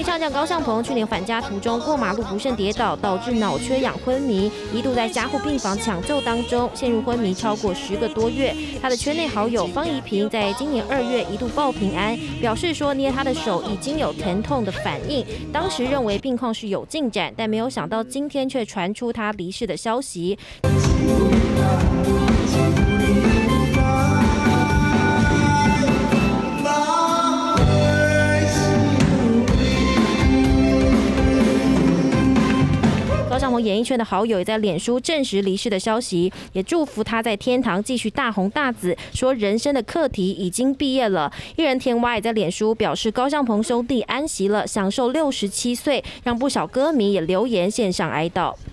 唱将高向鹏去年返家途中过马路不慎跌倒，导致脑缺氧昏迷，一度在加护病房抢救当中，陷入昏迷超过10个多月。他的圈内好友方怡萍在今年2月一度报平安，表示说捏他的手已经有疼痛的反应，当时认为病况是有进展，但没有想到今天却传出他离世的消息。高向鹏演艺圈的好友也在脸书证实离世的消息，也祝福他在天堂继续大红大紫，说人生的课题已经毕业了。艺人田娃也在脸书表示，高向鹏兄弟安息了，享受67岁，让不少歌迷也留言献上哀悼。